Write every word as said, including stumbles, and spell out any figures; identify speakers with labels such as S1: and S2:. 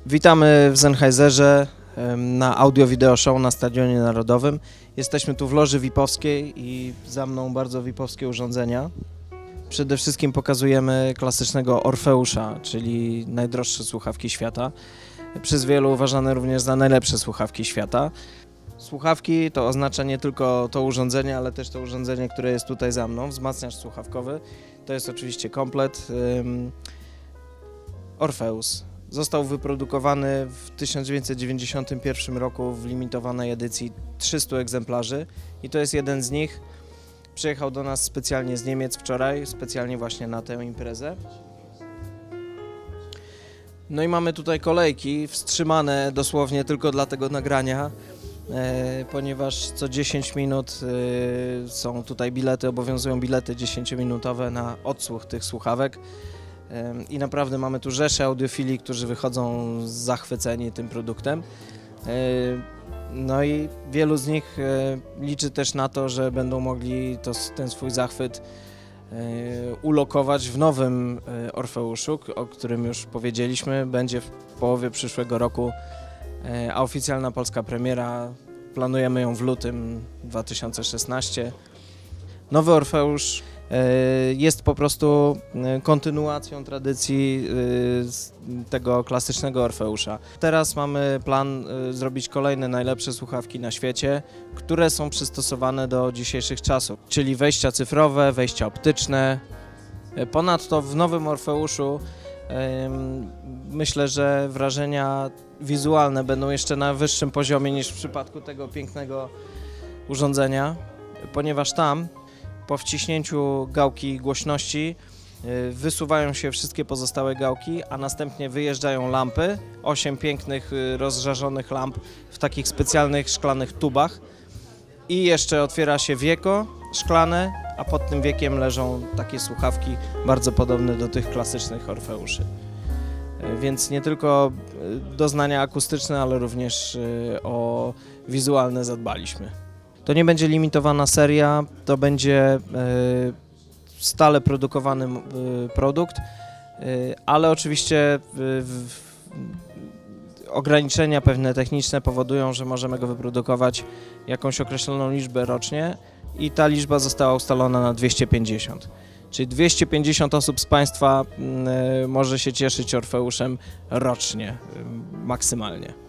S1: Witamy w Sennheiserze na audio-wideo show na Stadionie Narodowym. Jesteśmy tu w loży vipowskiej i za mną bardzo vipowskie urządzenia. Przede wszystkim pokazujemy klasycznego Orfeusza, czyli najdroższe słuchawki świata. Przez wielu uważane również za najlepsze słuchawki świata. Słuchawki to oznacza nie tylko to urządzenie, ale też to urządzenie, które jest tutaj za mną, wzmacniacz słuchawkowy. To jest oczywiście komplet um, Orfeus. Został wyprodukowany w tysiąc dziewięćset dziewięćdziesiątym pierwszym roku w limitowanej edycji trzystu egzemplarzy i to jest jeden z nich. Przyjechał do nas specjalnie z Niemiec wczoraj, specjalnie właśnie na tę imprezę. No i mamy tutaj kolejki wstrzymane dosłownie tylko dla tego nagrania, e, ponieważ co dziesięć minut e, są tutaj bilety, obowiązują bilety dziesięciominutowe na odsłuch tych słuchawek. I naprawdę mamy tu rzeszę audiofili, którzy wychodzą zachwyceni tym produktem. No i wielu z nich liczy też na to, że będą mogli to, ten swój zachwyt ulokować w nowym Orfeuszu, o którym już powiedzieliśmy. Będzie w połowie przyszłego roku, a oficjalna polska premiera, planujemy ją w lutym dwa tysiące szesnastego. Nowy Orfeusz jest po prostu kontynuacją tradycji tego klasycznego Orfeusza. Teraz mamy plan zrobić kolejne najlepsze słuchawki na świecie, które są przystosowane do dzisiejszych czasów, czyli wejścia cyfrowe, wejścia optyczne. Ponadto w nowym Orfeuszu myślę, że wrażenia wizualne będą jeszcze na wyższym poziomie niż w przypadku tego pięknego urządzenia, ponieważ tam po wciśnięciu gałki głośności wysuwają się wszystkie pozostałe gałki, a następnie wyjeżdżają lampy, osiem pięknych rozżarzonych lamp w takich specjalnych szklanych tubach i jeszcze otwiera się wieko szklane, a pod tym wiekiem leżą takie słuchawki bardzo podobne do tych klasycznych Orfeuszy. Więc nie tylko doznania akustyczne, ale również o wizualne zadbaliśmy. To nie będzie limitowana seria, to będzie stale produkowany produkt, ale oczywiście ograniczenia pewne techniczne powodują, że możemy go wyprodukować jakąś określoną liczbę rocznie i ta liczba została ustalona na dwieście pięćdziesiąt. Czyli dwieście pięćdziesiąt osób z Państwa może się cieszyć Orfeuszem rocznie, maksymalnie.